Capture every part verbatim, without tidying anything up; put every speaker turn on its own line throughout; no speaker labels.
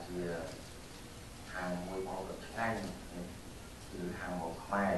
chỉ hàng môi màu được ngay từ hàng một mai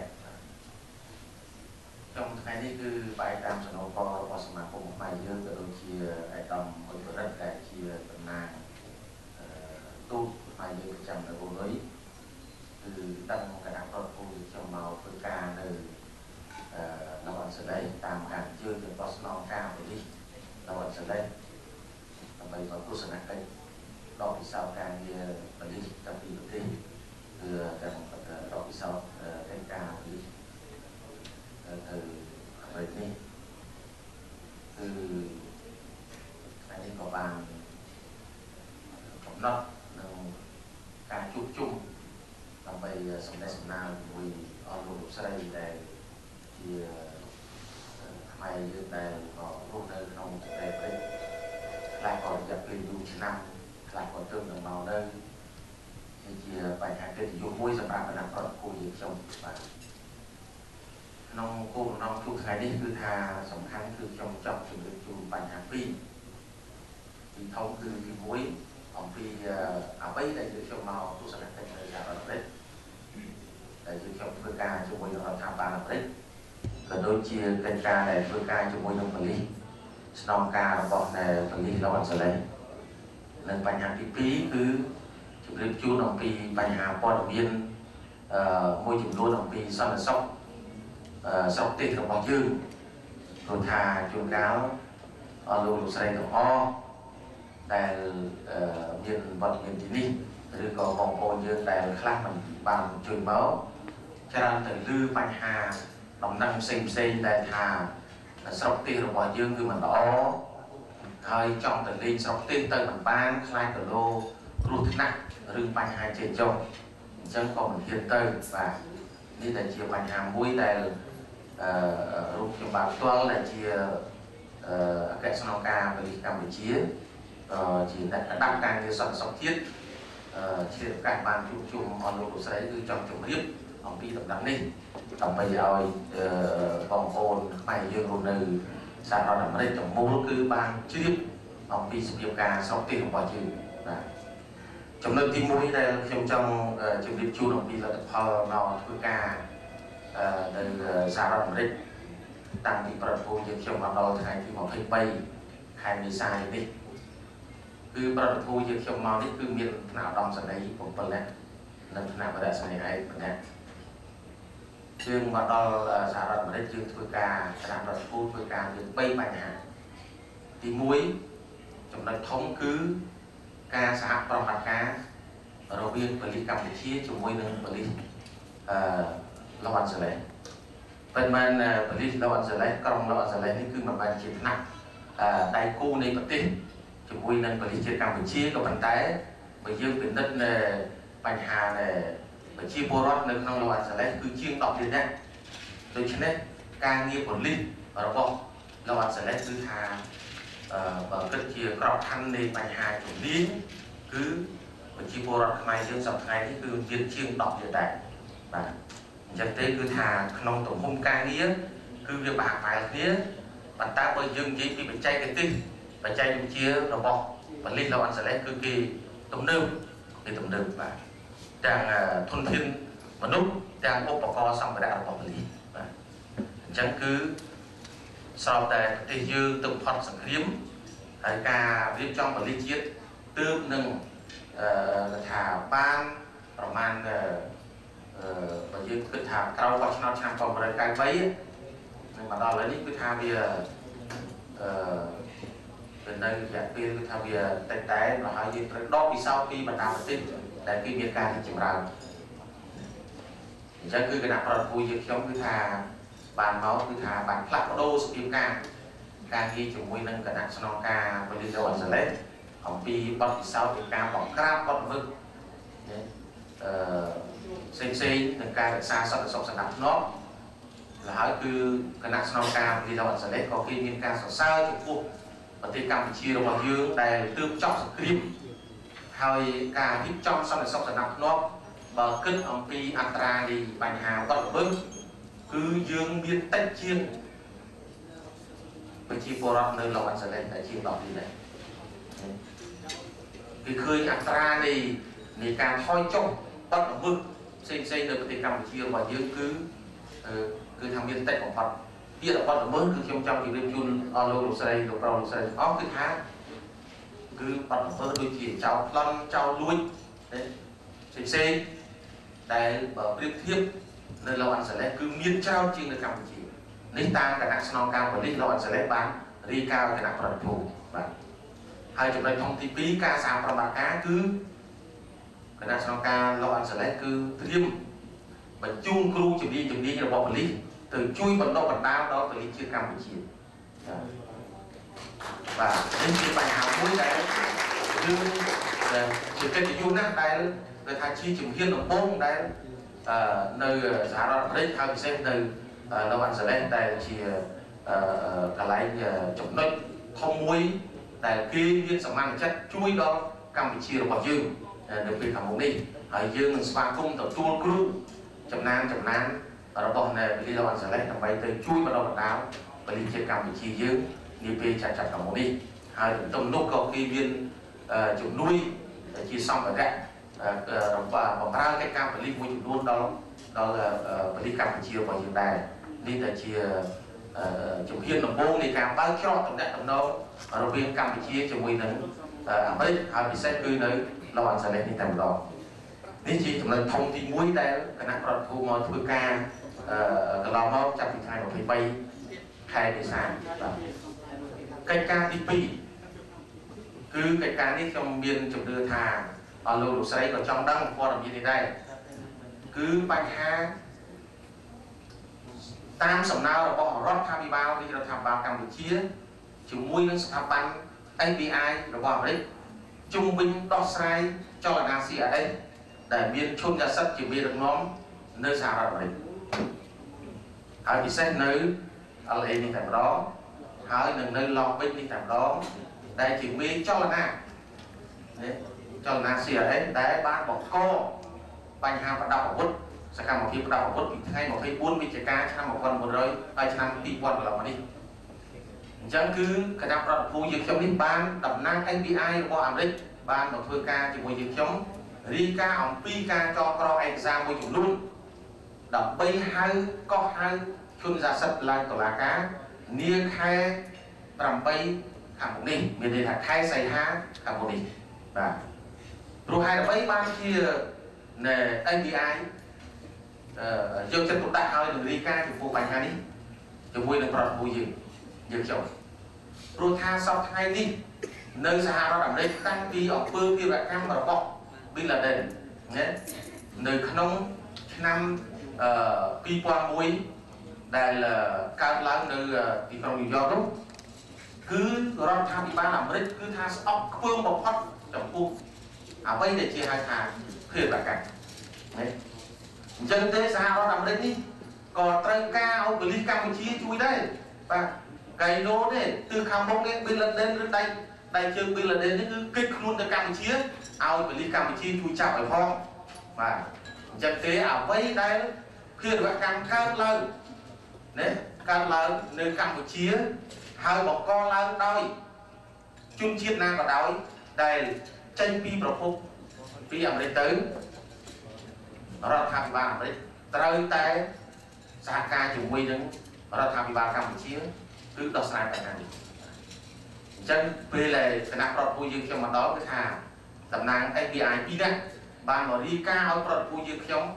trong ngày này cứ bài tam sản phẩm có có sản phẩm một mai dương từ đôi chia ai tầm một bữa đất đại chia tận nàng tu mai dương trăm là vô lý từ tăng cái đám con phu trong màu phương ca nơi nó vẫn sẽ đây tam càng chưa được có non cao để đi nó vẫn sẽ đây bây giờ tu sản này đó thì sao càng như phải đi trong khi được đi từ càng đó thì sao cái cao đi từ về đi từ anh ấy có bàn cộng nót ca chúc chung làm bây sống đây sống nào vì ở một xây để thì mày như đây có lúc đây không thực tế đấy lại còn gặp kỳ du chín năm lại còn tương đồng màu đây thì chỉ bài hát cái thì dùng môi sản phẩm là còn cô gì trong và nông cô nông chú ngày đi cứ thà sòng khăn cứ trong trong trường được chú bài hát phi thì thông cứ cái mối ông phi ở bấy đây giữ trong màu tôi sẽ làm thành lời giả đấy để giữ trong phương ca cho môi nó tham gia làm đấy còn đôi chia kênh ca này phương ca cho môi nông phần lý song ca nó bọn này phần lý nó vẫn sẽ lấy nên bài hát phí cứ chụp lên chú đồng phi bài hát qua đồng viên môi chụp luôn đồng phi sau là sốc sốc tiết đồng bao dương rồi thà chuồn cáo ở luôn xây đồng o tại viên vật miền tí đi rồi có vòng ôn dương tại khác mình bằng truyền máu cho nên từ lư bài hát đồng năng sinh sinh tại thà sốc tiết đồng bao dươngគឺមិនល្អហើយចង់ទៅលេងស្រុកទេទៅមិនបានខ្លាចទៅលោគ្រោះថ្នាក់ឬបញ្ហាជាចុងអញ្ចឹងក៏មិនហ៊ានទៅបាទនេះតែជាបញ្ហាមួយដែលអឺរូបខ្ញុំបានផ្ទាល់ដែលជាអឺអគ្គស្នងការប៉ូលីសកម្ពុជាអឺជាអ្នកដាប់ការងារសន្តិសុខជាតិអឺជាឱកាសបានជួបជុំអស់លោកលោកស្រីគឺចង់ជម្រាបអំពីដំណឹងនេះដើម្បីឲ្យបងប្អូនខ្មែរយើងរស់នៅសាររដ្ឋអាមេរិកទាំងមូលគឺបានជ្រាបអំពីសភាពការស្រុកទេសរបស់យើងបាទចំណុចទីមួយដែលខ្ញុំចង់ជម្រាបជូនអំពីលទ្ធផលមកធ្វើការនៅសហរដ្ឋអាមេរិកតាំងពីប្រពន្ធយើងខ្ញុំមកដល់ថ្ងៃទីยี่สิบสามខែមេសានេះគឺប្រពន្ធយើងខ្ញុំមកនេះគឺមានថ្នាក់ឧត្តមសេនីយ៍bảyនាក់និងថ្នាក់បរិយាសេនីយ៍ឯកម្នាក់យើងមកដល់សហរដ្ឋអាមេរិកយើងធ្វើការថ្នាក់រដ្ឋពូធ្វើការយើងបីបញ្ហាទីមួយចំណុចធំគឺការសហប្រតិបត្តិការរវាងប៉ូលីសកម្ពុជាជាមួយនឹងប៉ូលីសអឺឡូអាន់សេឡេសប៉ុន្មានប៉ូលីសឡូអាន់សេឡេសក្រុងឡូអាន់សេឡេសនេះគឺមិនបានជាថ្នាក់អឺដៃគូនៃប្រទេសជាមួយនឹងប៉ូលីសជាតិកម្ពុជាក៏ប៉ុន្តែបើយើងពិនិត្យនៅបញ្ហាដែលប្រជាពលរដ្ឋនៅក្នុងឡូអាន់សេឡេសគឺជាងដប់លាននាក់ដូច្នេះការងារប៉ូលីសរបស់ឡូអាន់សេឡេសគឺថាបើគិតជាក្របខ័ណ្ឌនៃបញ្ហាជំនាញគឺប្រជាពលរដ្ឋខ្មែរយើងសប្តាហ៍នេះគឺមានជាងដប់លានដែរបាទអញ្ចឹងទេគឺថាក្នុងទំហំការងារគឺវាបាក់បែកគ្នាប៉ុន្តែបើយើងនិយាយពីបច្ចេកទេសបច្ចេកវិទ្យារបស់ប៉ូលីសឡូអាន់សេឡេសគឺគេទំនើបគេទំនើបបាទទាំងធនធានមនុស្សទាំងឧបករណ៍សម្ភារៈរបស់ប៉ូលីសបាទអញ្ចឹងគឺស្របតែប្រទេសយើងទៅផុតសង្គ្រាមហើយការរៀបចំប៉ូលីសជាតិទើបនឹងអឺថាបានប្រមាណអឺបើយើងគិតថាក្រោយបោះឆ្នោតឆ្នាំnineteen ninety-threeនឹងមកដល់ឥឡូវនេះគឺថាវាអឺเป็นในរយៈពេលគឺថាវាតែតែប្រហែលយើងត្រូវដកពិសោធន៍ពីបណ្ដាប្រទេសដែលគេមានការរីកចម្រើនអញ្ចឹងគឺគណៈប្រតិភូយើងខ្ញុំគឺថាបានមកគឺថាបានផ្លាស់ប្ដូរសភាពការការងារជាមួយនឹងគណៈស្នងការប៉ូលីសឡូអាន់សេឡេសអំពីបទពិសោធន៍នៃការបង្ក្រាបបទល្មើសអឺផ្សេងផ្សេងនឹងការរក្សាសន្តិសុខសណ្ដាប់ធ្នាប់ហើយគឺគណៈស្នងការប៉ូលីសឡូអាន់សេឡេសក៏គេមានការសរសើរចំពោះប្រទេសកម្ពុជារបស់យើងដែលទើបចប់សង្គ្រាមហើយការរៀបចំសន្តិសុខសណ្ដាប់ធ្នាប់បើគិតអំពីអត្រានៃបញ្ហាបទល្មើសគឺយើងមានតិចជាងប្រជាពលរដ្ឋនៅឡូអាន់សេឡេសតែជាងដប់នេះដែរ អ vì khơi ác ra này thì càng thôi chốc bắt ở mức xây xây được cái Campuchia và dương cứ cứ tham biên tech của Phật hiện là Phật ở mức cứ trong trong thì bên chun alo lục xây lục rau lục xây ó cứ thá cứ Phật ở mức đôi chỉ cháu lăn cháu lui đấy xây xây đại bảo liên thiếp nơi lâu ăn sẽ lấy cứ miên trao trên được Campuchia nên ta cả nặng snow cao và nên lâu ăn sẽ lấy bán đi cao cái nặng phần thủ và hai chục đây thông tin phí ca sao và bà cá cứ cái nặng snow cao lâu ăn sẽ lấy cứ thiêm và chung cru chụp đi chụp đi là bỏ lý từ chui vận động vận đao đó từ lý chưa Campuchia và đến khi bài học cuối đấy như sự kết thì chung nát đây người ta chi chụp hiên đồng bông đấy nơi giá đó đấy theo thì xem từ lâu ăn sẽ lên đây chỉ cả lại chụp nơi thông muối tại kia viên sản mang chất chui đó Campuchia là bỏ dương được việc làm một đi ở dương mình spa cung tập chua cru chậm nan chậm nan ở đó bọn này đi lâu ăn sẽ lên tầm bay tới chui vào đâu vào đáo và đi chơi Campuchia dương đi về chặt chặt cả một đi hai tầm nốt cầu khi viên chụp nuôi chỉ xong rồi đấy và và ra cái cam phải đi mua chụp luôn đó đó là phải đi Campuchia vào hiện đại đi là chia chụp hiên đồng bông này cam bao cho tổng đại tổng đâu ở đầu tiên Campuchia chụp mùi nắng ở đây hai bị xét cư nơi lâu ăn sẽ lên đi tầm đó nên chỉ chúng là thông tin muối đây cái năng product thu môi thưa ca cái lò móc trong thị trường của thầy bay khai để sản cái ca tê pê cứ cái ca này trong biên chụp đưa thà ở lô lục xoáy ở trong đăng qua làm gì đây cứ bạch ha tam sầm nào là bỏ rót tham bao đi là tham bao Campuchia chúng mui nó tham ban a pê i là bỏ đấy trung bình đo sai cho là Asia ở đây để biên chôn ra sắt chỉ biên được nón nơi xa ra đấy hãy bị xét nơi ở đây đi tại đó hãy đừng nơi lọc bên đi tại đó đây chỉ biên cho là na cho là Asia đấy để bán bỏ co bánh hàng và đau vứt sẽ làm một khi đau vứt hay một khi buôn bị chạy cá cho một con một rồi hai năm đi quần là mà đi chẳng cứ cái nào đó vụ việc trong đến ban đập năng a pê i của ẩm đấy ban một thưa ca chỉ một việc chống đi ca ổng pi ca cho pro exam môi trường luôn đập bay hai có hai chun ra sật lại tổ là cá nia khai làm bay hàng một đi miền đây là khai xây há hàng một đi và rồi hai là bay ban kia nè a pê i dương chân cũng đã hơi được đi ca thì phụ bánh hai đi thì vui được product vui gì dương chồng rồi tha sau hai đi nơi xa đó làm đây tăng đi ở phương kia lại cam và bọc bên là đền nhé nơi không năm pi quan muối đây là cao láng nơi thì không nhiều do đúng cứ rồi tham đi ba làm đấy cứ tha ốc phương bọc hot trong khu à bây để chia hai thà khuyên là cảnh đấy dân thế sao nó nằm đấy đi còn tây cao của ly Campuchia chui đây và cái nô đấy từ khám bông đến bên lần đến đây đây chưa bên lần đến cứ kích luôn từ Campuchia ao của ly Campuchia chui chào ở phong và dân thế ở vây đây khuyên là càng cao lớn đấy cao lớn nơi Campuchia hai bọc con lớn đôi chung chiết nam và đói đây tranh pi bọc phúc pi ở đây tới nó tham ba đấy tới tay xa ca chủng quy đứng nó tham ba Campuchia cứ đo sai tại này chân về là cái nắp product vui dương trong mặt đó cái thà tầm năng a pê i pi đấy bạn mà đi ca ở product vui dương trong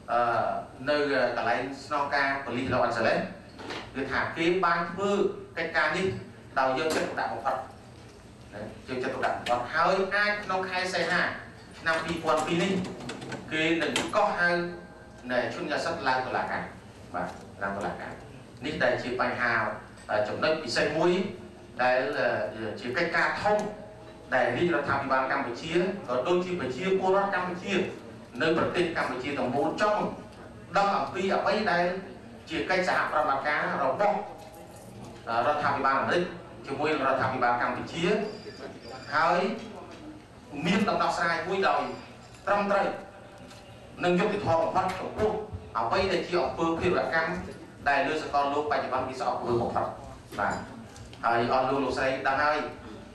nơi cả lại snoca của ly lo ăn sẽ lấy cái thà cái ban thư cái ca đi đầu dương chất đạo một Phật dương chất đạo còn hơi ai nó khai xe hà năm pi quan pi đi cái đừng có hai này chuyên gia sách lan là cả và làm là cả nít đây chỉ bài hào trong đất bị xây muối đây là chỉ cách ca thông để đi là tham ban Campuchia ở đôi khi phải chia cô đó Campuchia nơi bật tên Campuchia tổng bộ trong đông ở pi ở đây đây chỉ cách giảm ra là cá rồi bông rồi tham ban ở đây chỉ muối là tham ban Campuchia hai miếng đồng đào sai muối đầu trong đây nâng giúp thì thọ phát trong quốc ở đây để chỉ ở phương khi là cam đại lưu sẽ còn lưu bài bản đi sau phương một Phật và ở on lưu lục xây đang hai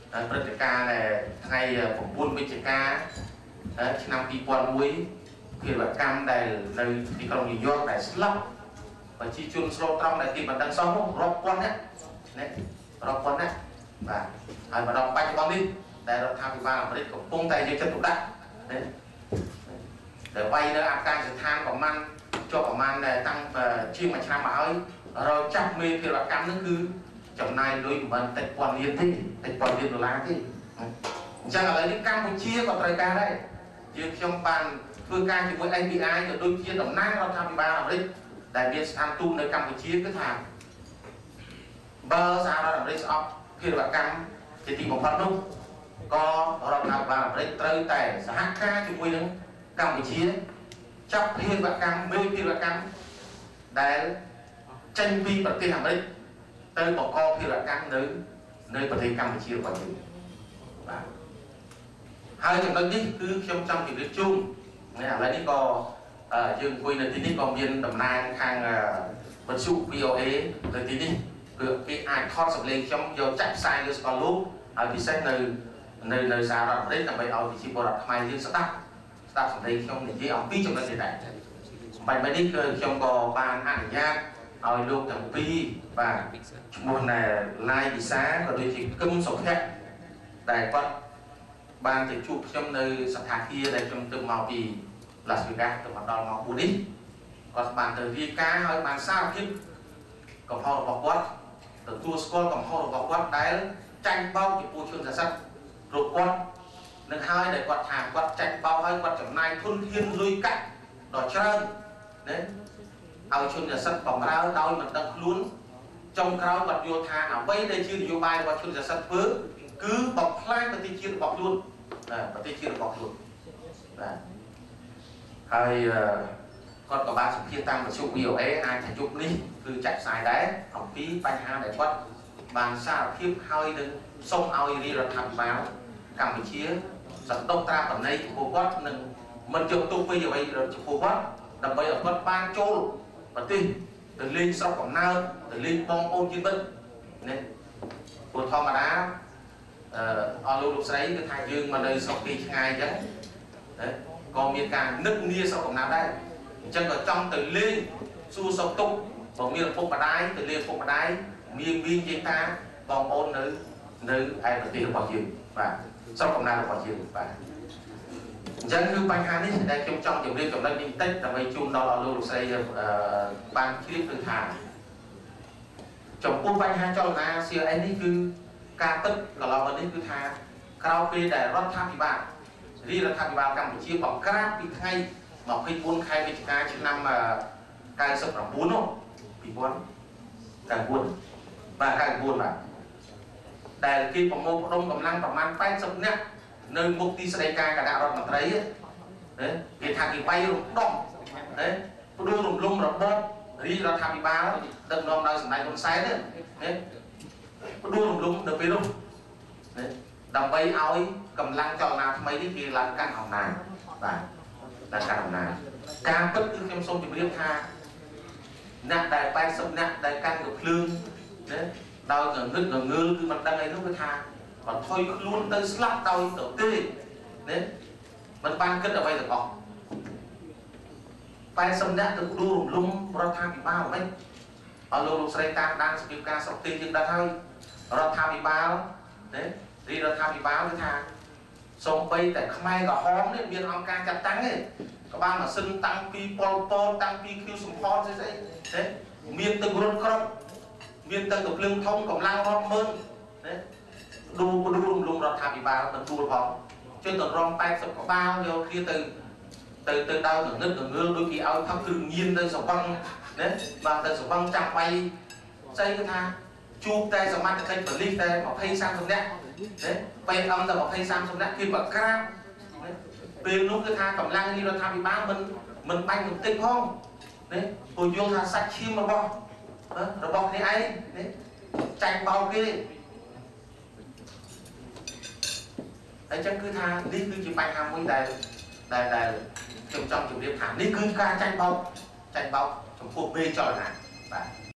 ព្រឹត្តិការណ៍ថ្ងៃ9វិច្ឆិកាឆ្នាំ2001ភារកម្មដែលនៅទីក្រុងញូវយ៉កដែលស្លាប់ប្រជាជនស្លូតត្រង់ដែលទីបណ្ដឹងសោះរាប់ពាន់ណារាប់ពាន់ណាបាទហើយមកដល់បច្ចុប្បន្ននេះដែលរដ្ឋាភិបាលអាមេរិកកំពុងតែយកចិត្តទុកដាក់ណាតែវាយនៅអាកាសស្ថានប្រមាណជាប់ប្រមាណតាំងជាងមួយឆ្នាំមកហើយរកចាប់មេភារកម្មហ្នឹងគឺចំណាយលុយមិនតិចពាន់លានទេតិចពាន់លានដុល្លារទេអញ្ចឹងឥឡូវនេះកម្ពុជាក៏ត្រូវការដែរយើងខ្ញុំបានធ្វើការជាមួយ เอ็น บี ไอ ក៏ដូចជាតំណាងរដ្ឋាភិបាលអាមេរិកដែលមានស្ថានទូតនៅកម្ពុជាគឺថាបើសហរដ្ឋអាមេរិកស្អប់ភារកម្មជាទីបំផុតនោះក៏រដ្ឋាភិបាលអាមេរិកត្រូវតែសហការជាមួយនឹងកម្ពុជាចាប់ភារកម្មមួយភារកម្មដែលចេញពីប្រទេសអាមេរិកទៅបង្កភារកម្មនៅនៅប្រទេសកម្ពុជារបស់យើងបាទហើយចំណុចនេះគឺខ្ញុំចង់ជម្រាបជូនឥឡូវនេះក៏យើងអង្គុយនៅទីនេះក៏មានតំណាងខាងវិទ្យុ វី អូ เอ នៅទីនេះគឺគេអាចថតសម្លេងខ្ញុំយកចាក់ផ្សាយលើស្គាល់លោកហើយពិសេសនៅនៅនៅសហរដ្ឋអាមេរិកដើម្បីឲ្យប្រជាពលរដ្ឋខ្មែរយើងស្ដាប់ស្ដាប់សម្លេងខ្ញុំនិយាយអំពីចំណុចនេះដែរបែបនេះគឺខ្ញុំក៏បានអនុញ្ញាតឲ្យលោកទាំងពីរបាទឈ្មោះណែឡាយវិសាក៏ដូចជាគឹមសុភ័ក្រដែលគាត់បានទៅជួបខ្ញុំនៅសន្តាគារដែលខ្ញុំទៅមកពី Las Vegas ទៅមកដល់មក4នេះគាត់បានទៅរាយការណ៍ឲ្យបានសារភាពកំហុសរបស់គាត់ទទួលស្គាល់កំហុសរបស់គាត់ដែលចាញ់បោកចំពោះជនសាសន៍ព្រោះគាត់នឹងហើយដែលគាត់ថាគាត់ចាញ់បោកហើយគាត់ចំណាយធនធានលុយកាក់ដ៏ច្រើនណាឲ្យជនសាសន៍បំរើដោយមិនដឹងខ្លួនចុងក្រោយគាត់យល់ថាអ្វីដែលជានយោបាយរបស់ជនសាសន៍ធ្វើគឺបំផ្លាញប្រទេសជាតិរបស់ខ្លួនប្រទេសជាតិរបស់ខ្លួនបាទហើយគាត់ក៏បានសម្ភាសតាមវិទ្យុ វី អូ เอ អាចថាយុគនេះគឺចាក់ផ្សាយដែរអំពីបញ្ហាដែលគាត់បានសារភាពហើយនឹងសូមឲ្យរាជរដ្ឋាភិបាលកម្ពុជាសន្ទុះត្រាបណ្ណ័យចំពោះគាត់និងមិនយកទុកពីអ្វីចំពោះគាត់ដើម្បីឲ្យគាត់បានចូលប្រទេសទៅលេងស្រុកកំណើតទៅលេងបងប្អូនជាតិមិត្តណាព្រោះធម្មតាអឺអស់លោកលោកស្រីគឺថាយើងមកនៅស្រុកគេឆ្ងាយអញ្ចឹងណាក៏មានការនឹកនាស្រុកកំណើតដែរអញ្ចឹងក៏ចង់ទៅលេងសួរសុខទុក្ខបើមានឪពុកម្ដាយទៅលេងឪពុកម្ដាយមានមានយាយតាបងប្អូននៅនៅឯប្រទេសរបស់យើងបាទស្រុកកំណើតរបស់យើងបាទអញ្ចឹងគឺបញ្ហានេះដែលខ្ញុំចង់ជម្រាបចំណុចនេះបន្តិចដើម្បីជូនដល់អស់លោកលោកស្រីបានជ្រាបគឺថាចំពោះបញ្ហាចលនា ซี เอ็น នេះគឺការពិតកន្លងមកនេះគឺថាក្រោយពេលដែលរដ្ឋាភិបាលរាជរដ្ឋាភិបាលកម្ពុជាបង្ក្រាបពីថ្ងៃ24ខែវិច្ឆិកាឆ្នាំ99នោះ2009បាទ99បាទដែលគេប្រមូលផ្ដុំកម្លាំងប្រមាណ80នាក់នៅមុខទីស្តីការគណៈរដ្ឋមន្ត្រីណាគេថាគេវាយរំដោះណាផ្ដួលរំលំរបបរាជរដ្ឋាភិបាលដឹកនាំដោយសម្ដេចហ៊ុនសែនណាផ្ដួលរំលំនៅពេលនោះណាដើម្បីឲ្យកម្លាំងចលនាថ្មីនេះគេឡើងកាន់អំណាចបាទឡើងកាន់អំណាចការពិតគឺខ្ញុំសូមជម្រាបថាអ្នកដែល80នាក់ដែលកាន់កភ្លើងណាដោយកងឹតកងើលគឺមិនដឹងអីនោះគឺថាបន្ថយខ្លួនទៅស្លាប់ដោយទៅទេណាមិនបានគិតអ្វីទាំងអស់80នាក់ទៅដួលរំលំរដ្ឋាភិបាលមិនអស់លោកលោកស្រីតាមដានសកម្មភាពការស្រុកទេយើងដឹងហើយរដ្ឋាភិបាលណារាជរដ្ឋាភិបាលគឺថាសូម្បីតែខ្មែរក្រហមនេះមានអង្គការចាត់តាំងទេក៏បានម៉ាស៊ីនតាំងពីប៉ុលពតតាំងពីឃ្យូសំផនស្អីស្អីណាមានទឹករត់គ្រប់មានទឹកកភ្លើងធំកម្លាំងរាប់ម៉ឺនណាដួលដួលរំលំរដ្ឋាភិបាលទៅដួលផងជឿទៅរង80ក្បាលយកគ្នាទៅទៅទៅដល់ងងឹតងងើលដូចគេឲ្យផឹកគ្រឿងញៀនទៅសវឹងណាបានទៅសវឹងចាំបៃស្អីគឺថាជួបតែសមត្ថកិច្ចប៉ូលីសតែ20 30នាក់ណាពេលអំតែ20 30នាក់គេបក្រាបពេលនោះគឺថាកម្លាំងរាជរដ្ឋាភិបាលមិនមិនបាញ់បន្តិចផងណាព្រោះយល់ថាសាច់ឈាមរបស់របស់គ្នាឯងណាចាញ់បោកគេអញ្ចឹងគឺថានេះគឺជាបញ្ហាមួយដែលដែលដែលខ្ញុំចង់ជម្រាបថានេះគឺការចាញ់បោកចាញ់បោកចំពោះមេចលនាបាទ